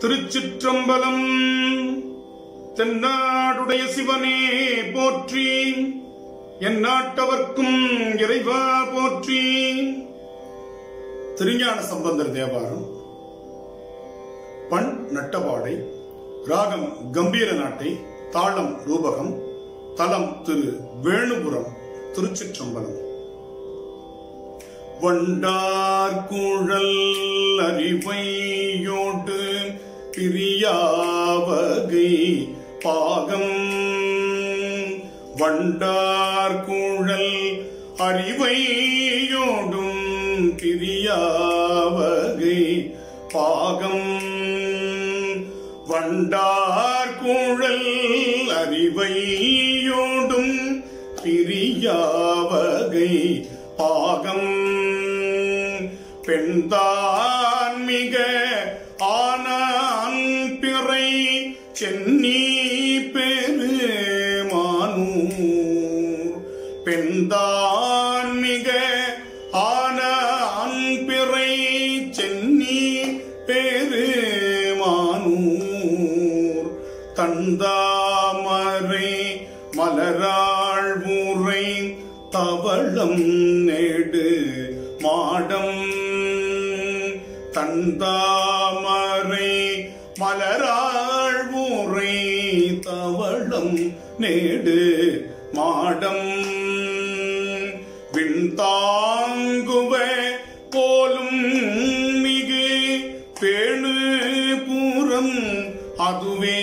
திருச்சிற்றம்பலம். தென்னாடுடைய சிவனே போற்றி, என் நாட்டவர்க்கும் இறைவா போற்றி. திருஞான சம்பந்தர் தேவாரம். பண் நட்டபாடை, ராகம் கம்பீர நாட்டை, தாளம் ரூபகம், தலம் திரு வேணுபுரம், திருச்சிற்றம்பலம். வண்டார் குழல் அறிவையோடு பிரியாவகை பாகம். வண்டார் குழல் அறிவையோடும் பிரியாவகை பாகம். வண்டார் குழல் அறிவையோடும் பிரியாவகை பாகம். பெண்தான் மிக ஆனான் பிறை சென்னி பெருமானூர். பெண்தான் மிக ஆனான் பிறை சென்னி பெருமானூர். தந்தாமரை மலராள் முறை தவளம் நெடு மாடம். தந்தாமரை மலராள் முறை தவளம் நெடு மாடம். விண்தாங்குவ போலும் மிகு பேணு பூரம் அதுவே.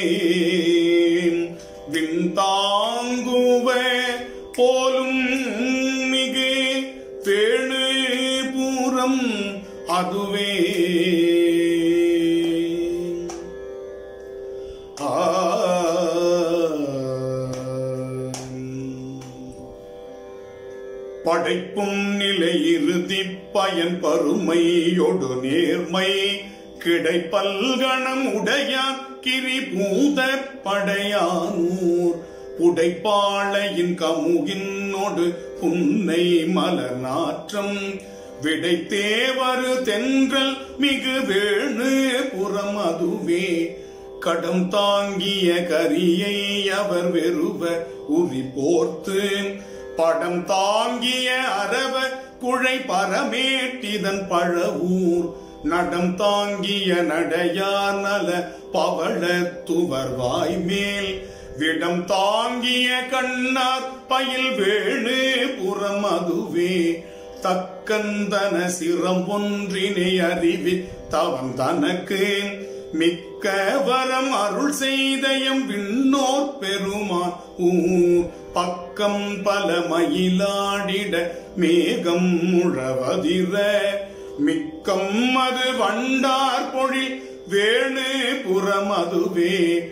விண்தாங்குவ போலும் மிகு பேணு பூரம் அதுவே. படைப்பும் நிலை இறுதி பயன் பருமையொடு நேர்மை கிடைப்பல்கணம் உடையான் கிரிபூத படையானூர். உடைப்பாளையின் கமுகினோடு புன்னை மலர் நாற்றம் விடைத்தேவரு தென்றல் மிகு வேணு புறம் அதுவே. கடம் தாங்கிய கரியை அவர் வெறுவ உரி போர்த்து படம் தாங்கிய அரவ குழை பரமேட்டிதன் பழவூர். நடம் தாங்கிய நடையார் நல பவள துவர் வாய்மேல் விடம் தாங்கிய கண்ணார் பயில் வேணு புறம் அதுவே. தக்கந்தன சிரம் ஒன்றினை அறிவி தவன் தனக்கு மிக்க வரம் அருள் செய்தயம் விண்ணோர் பெருமான் ஊர். பக்கம் பல மயிலாடிட மேகம் முழவதிர மிக்கம் அது வண்டார் பொழில் வேணு புறம் அதுவே.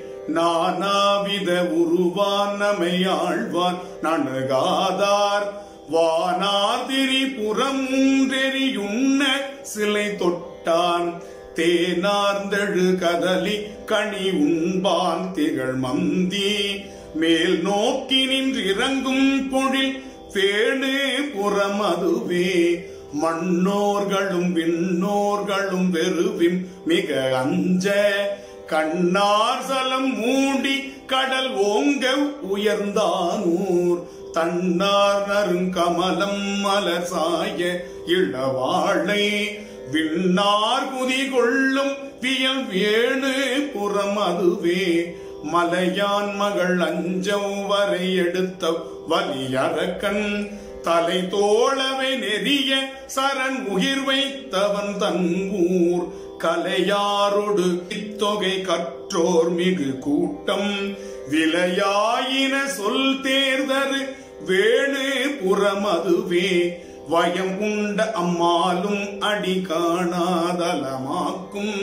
நானாவித உருவானமையாழ்வான் நணுகாதார் வானார் திரிபுறம் மூன்றெறியுண்ண சிலை தொட்டான். தேனார்ந்தழு கதலி கனி உண்பான் திகழ் மந்தி மேல் நோக்கி நின்றிறங்கும் பொழில் வேணு புறம் அதுவே. மண்ணோர்களும் விண்ணோர்களும் வெறுவின் மிக அஞ்ச கண்ணார் சலம் மூடி கடல் ஓங்க உயர்ந்தானூர். தன்னார் நறுங்கமலம் மலர் சாய இளவாழை விண்ணார் குதி கொள்ளும் வியல் வேணு புறம் அதுவே. மலையான் மகள் அஞ்சம் வரை எடுத்த வலியரக்கன் தலை தோளவை நெறிய சரண் உயிர் வைத்தவன் தன்வூர். கலையாரொடு இத்தொகை கற்றோர் மிகு கூட்டம் விலையாயின சொல் தேர்தரு வேணு புறம் அதுவே. வயம் உண்ட அம்மாலும் அடி காணாதலமாக்கும்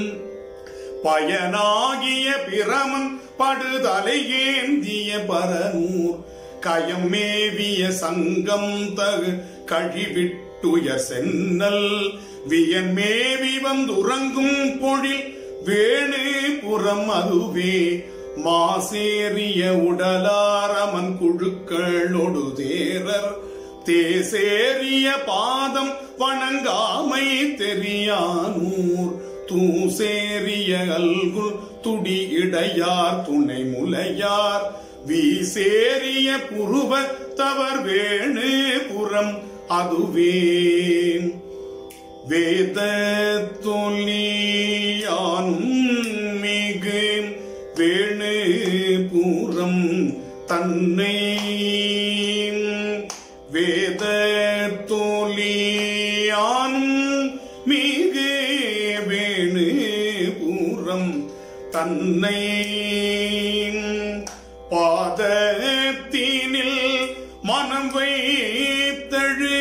பயனாகிய பிரமன் படுதலை ஏந்திய பரனூர். கயம் மேவிய சங்கம் தகு கழிவிட்டுய சென்னல் வியன் மேவி வந்துறங்கும் பொழில் வேணு புறம் அதுவே. மாசேரிய உடலாரமன் குழுக்களொடு தேரர் தேசேரிய பாதம் வணங்காமை தெரியானூர். தூசேரிய அல்குல் துடி இடையார் துணை முலையார் வீசேரிய புருவ தவர் வேணு புறம் அதுவே வேத தொல்லியானும் மிகு வேணு பூரம் தன்னை வேத தொல்லியானும் மிகு வேணு பூரம் தன்னை பாதத்தினில் மனம் வைத்தழு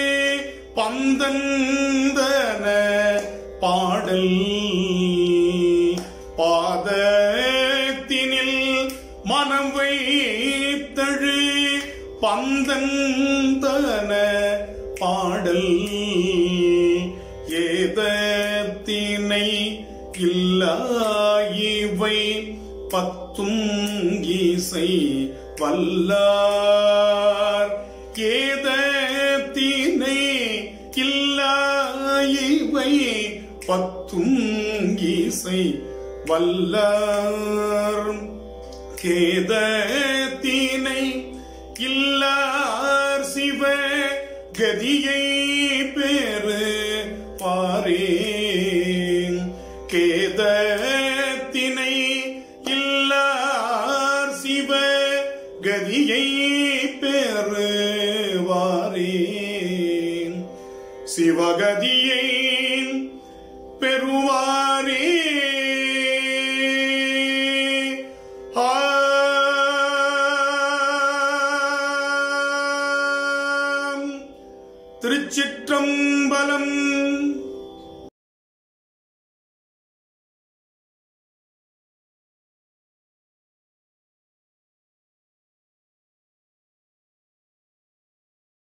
பந்தந்தன பாடல் பாதத்தினில் மனம் வைத்தழு பந்தந்தன பாடல் ஏதத்தினை இல்லா இவை பத்தும் இசை வல்லார் ஏதத்தினை இல்லா இவை பத்தும் இசை வல்லார் கேதத்தினை இல்லார் சிவ கதியை பெறு பாரே கேத